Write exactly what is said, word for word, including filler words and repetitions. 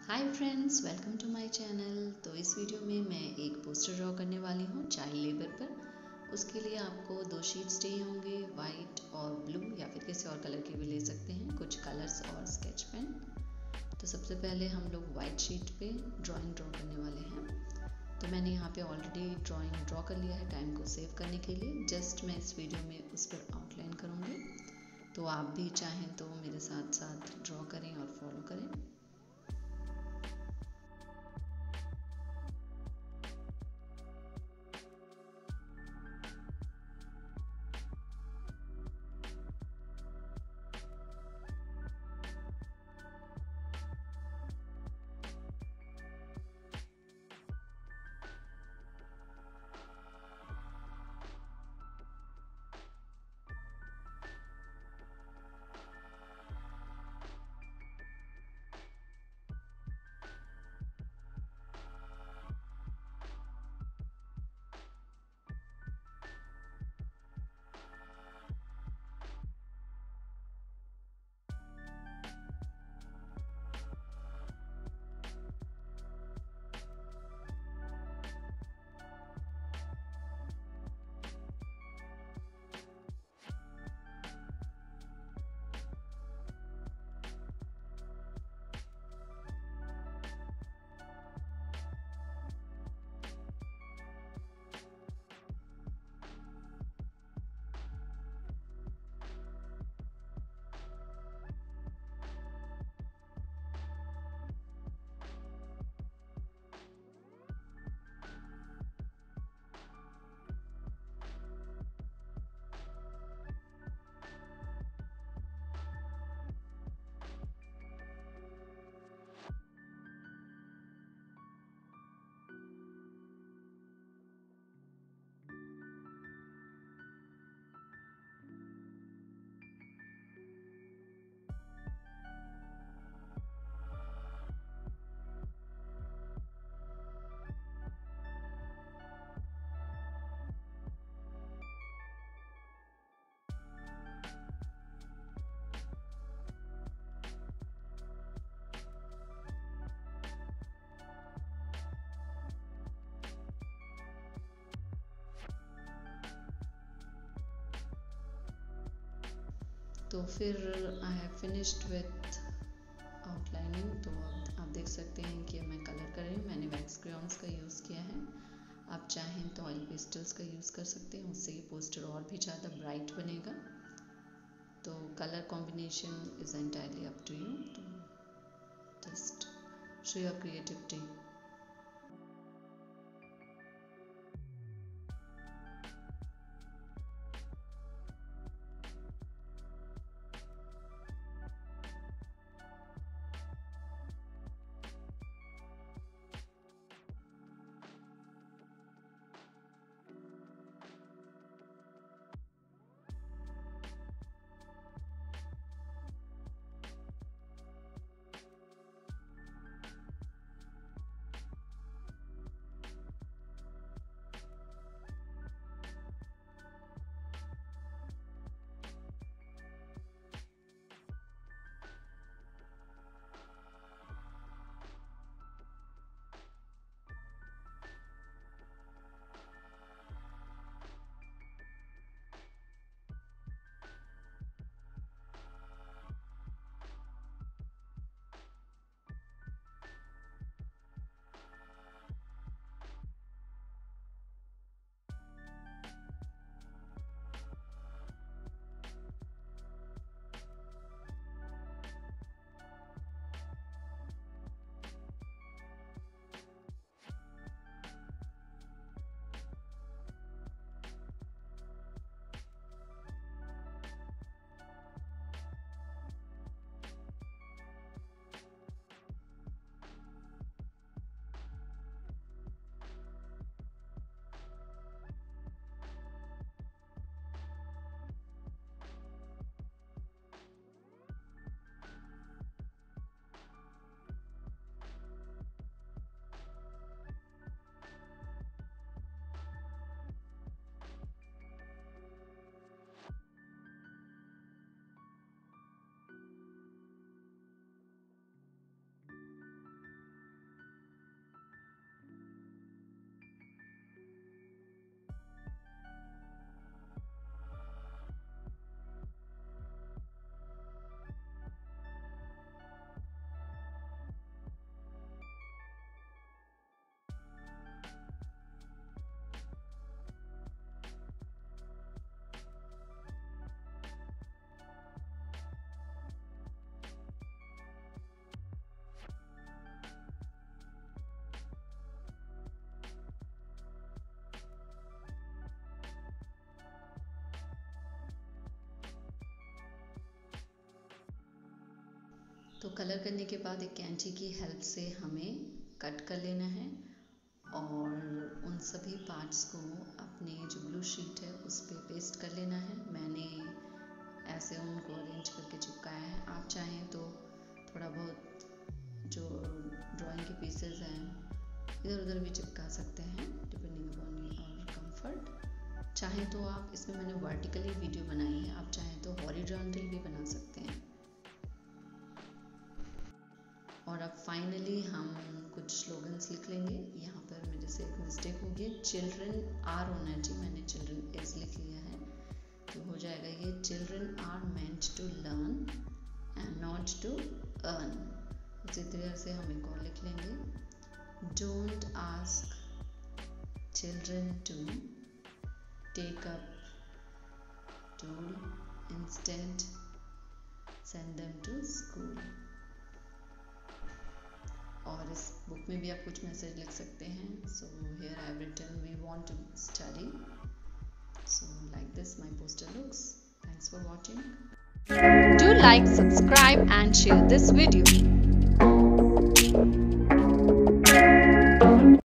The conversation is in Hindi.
Hi friends, welcome to my channel. तो इस वीडियो में मैं एक पोस्टर ड्रॉ करने वाली हूँ चाइल्ड लेबर पर। उसके लिए आपको दो शीट्स चाहिए होंगे, वाइट और ब्लू, या फिर किसी और कलर के भी ले सकते हैं, कुछ कलर्स और स्केच पेन। तो सबसे पहले हम लोग वाइट शीट पे ड्राइंग ड्रॉ करने वाले हैं। तो मैंने यहाँ पे ऑलरेडी ड्राइंग ड्रॉ कर लिया है टाइम को सेव करने के लिए। जस्ट मैं इस वीडियो में उस पर आउटलाइन करूँगी। तो आप भी चाहें तो मेरे साथ साथ ड्रॉ करें और फॉलो करें। तो फिर I have finished with outlining. तो अब आप देख सकते हैं कि मैं कलर कर रही हूँ। मैंने वैक्स क्रेयॉन्स का यूज़ किया है। आप चाहें तो ऑयल पेस्टल्स का यूज़ कर सकते हैं, उससे ये पोस्टर और भी ज़्यादा ब्राइट बनेगा। तो colour combination is entirely up to you. तो जस्ट शो योर क्रिएटिविटी। तो कलर करने के बाद एक कैंची की हेल्प से हमें कट कर लेना है और उन सभी पार्ट्स को अपने जो ब्लू शीट है उस पर पेस्ट कर लेना है। मैंने ऐसे उनको अरेंज करके चिपकाया है। आप चाहें तो थोड़ा बहुत जो ड्राइंग के पीसेस हैं इधर उधर भी चिपका सकते हैं, डिपेंडिंग अपॉन योर कंफर्ट। चाहें तो आप, इसमें मैंने वर्टिकली वीडियो बनाई है, आप चाहें तो हॉरिजॉन्टल भी बना सकते हैं। और अब फाइनली हम कुछ स्लोगन्स लिख लेंगे। यहाँ पर मेरे से एक मिस्टेक हो गई, चिल्ड्रन आर होना चाहिए, मैंने चिल्ड्रन एस लिख लिया है, तो हो जाएगा ये children are meant to learn and not to earn. उसी तरह से हम एक और लिख लेंगे, don't ask children to take up tool, instant send them to school. और इस बुक में भी आप कुछ मैसेज लिख सकते हैं। So here I have written we want to study, so like this my poster looks. Thanks for watching. Do like, subscribe and share this video.